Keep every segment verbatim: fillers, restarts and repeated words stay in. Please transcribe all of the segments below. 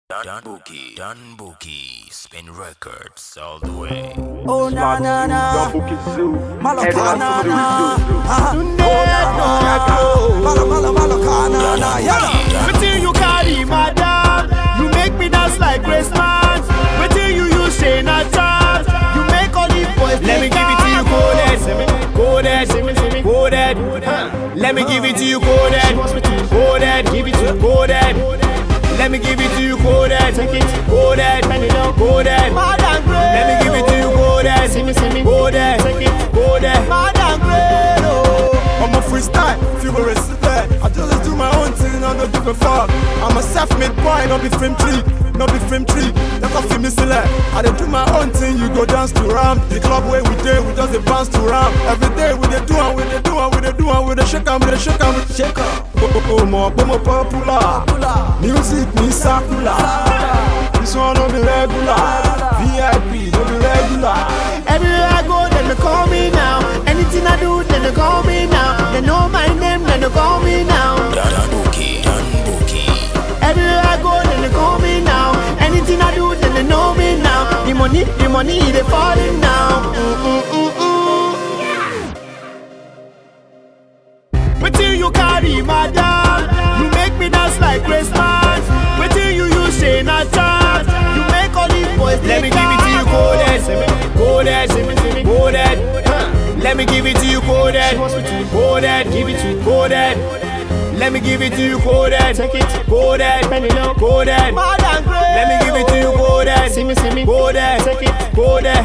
Dan Bookie, Dan Bookie, spin records all the way. Oh na na na, Dan Bookie Zoo, Malakana na, na. Malo malo Malakana na, yeah. Wetin you carry, madam? You make me dance like Christmas. Wetin you use say na charm? You make all the boys. Let me give it to you coded, coded, coded. Let me give it to you coded, coded, give it to you coded. Let me give it to you coded, take it, coded, coded. Let me give it to you coded, see me, see me, coded, take it, coded. I'm a freestyle, figure respect. I just do my own thing, I don't give a fuck. I'm a self-made boy, not be frame tree, not be frame tree. They can feel me select. I don't do my own thing, you go dance to ram. The club where we day, we just bounce to ram. Every day we dey do and we dey do and we dey do and we dey shake and we dey shake and we dey shake. Oh oh oh, more, more popular. Music me circular. This one no be regular. V I P no be regular. Everywhere I go, then they call me now. Anything I do, then they call me now. They know my name, then they call me now. Dan Bookie, Dan Bookie. Everywhere I go, then they call me now. Anything I do, then they know me now. The money, the money, they falling now. Mm -mm -mm -mm. Wetin you carry, madam? You make me dance like Christmas. Wetin you use say na charm? You make all these boys. Let me give it to you coded, coded, coded. Let me give it to you coded, coded, give it to you coded. Let me give it to you coded, take it, coded, coded. Let me give it to you coded, see me, see me, coded, take it, coded.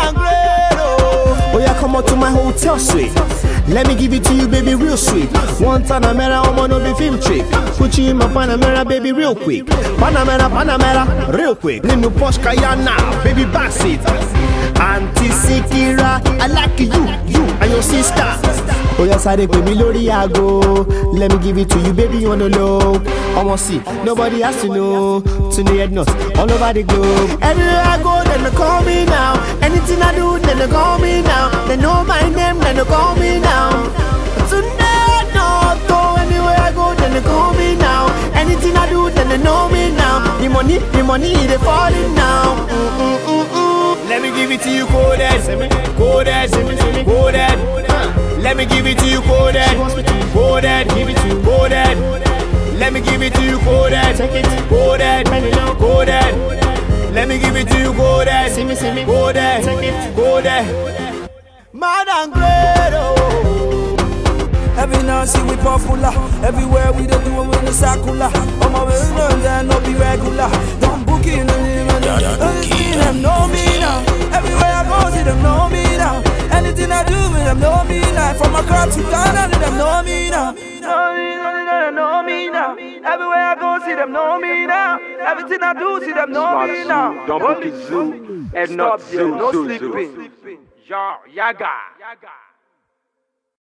Oh yeah, come on to my hotel suite. Let me give it to you, baby, real sweet. One Panamera, I'm on a film trick. Put you in my Panamera, baby, real quick. Panamera, Panamera, real quick. Little Porsche Cayenne, baby, backseat. Auntie Sikira, I like you, you and your sister. Oh yes, I take me lori ago. Let me give it to you, baby, on the low. I want see, nobody has to know. To the head nuts, all over the globe. Everywhere I go, then they call me now. Anything I do, then they call me now. They know my name, then they call me now. Tonight, no, go anywhere I go, then they call me now. Anything I do, then they know me now. The money, the money, they falling now. Mm -mm -mm -mm. Let me give it to you coded, coded, coded. Let me give it to you coded, coded, give it to you coded. Let me give it to you coded, take it, coded, coded. Let me give it to you coded, see me, see me, coded, take it, coded. Mad and great, oh. Every now see we popular. Everywhere we dey do we in the circular. On my way down there no be regular. Don't book in the name and them know me now. Everywhere I go see them know me now. Anything I do with them know me now. From Accra to Ghana them know me now. Know me, know me now. Everywhere I go see them know me now. Everything I do see them know me now. Dan Bookie Zoo, and not Zoo, no Zoo, sleeping. Zoo. Ya, yaga.